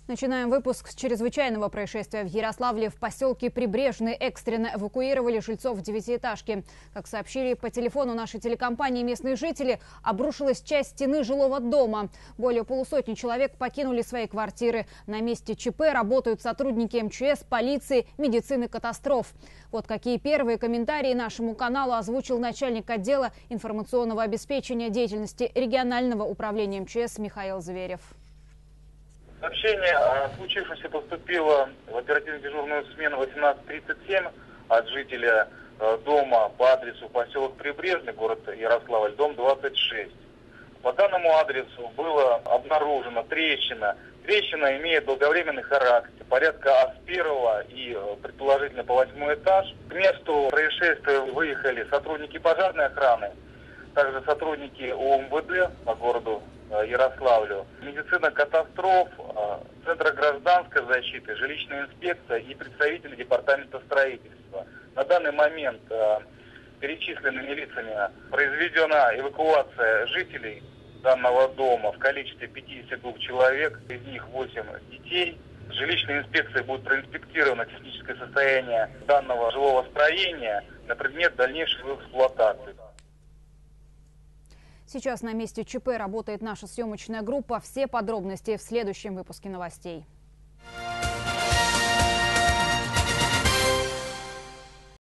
Начинаем выпуск с чрезвычайного происшествия. В Ярославле в поселке Прибрежный экстренно эвакуировали жильцов девятиэтажки. Как сообщили по телефону нашей телекомпании местные жители, обрушилась часть стены жилого дома. Более полусотни человек покинули свои квартиры. На месте ЧП работают сотрудники МЧС, полиции, медицины катастроф. Вот какие первые комментарии нашему каналу озвучил начальник отдела информационного обеспечения деятельности регионального управления МЧС Михаил Зверев. Сообщение о случившемся поступило в оперативно-дежурную смену 18:37 от жителя дома по адресу поселок Прибрежный, город Ярославль, дом 26. По данному адресу было обнаружена трещина. Трещина имеет долговременный характер, порядка с 1 и предположительно по 8 этаж. К месту происшествия выехали сотрудники пожарной охраны, также сотрудники УМВД по городу Ярославлю, медицина катастроф, Центра гражданской защиты, жилищная инспекция и представители департамента строительства. На данный момент перечисленными лицами произведена эвакуация жителей данного дома в количестве 52 человек, из них 8 детей. Жилищная инспекция будет проинспектировано техническое состояние данного жилого строения на предмет дальнейшей эксплуатации. Сейчас на месте ЧП работает наша съемочная группа. Все подробности в следующем выпуске новостей.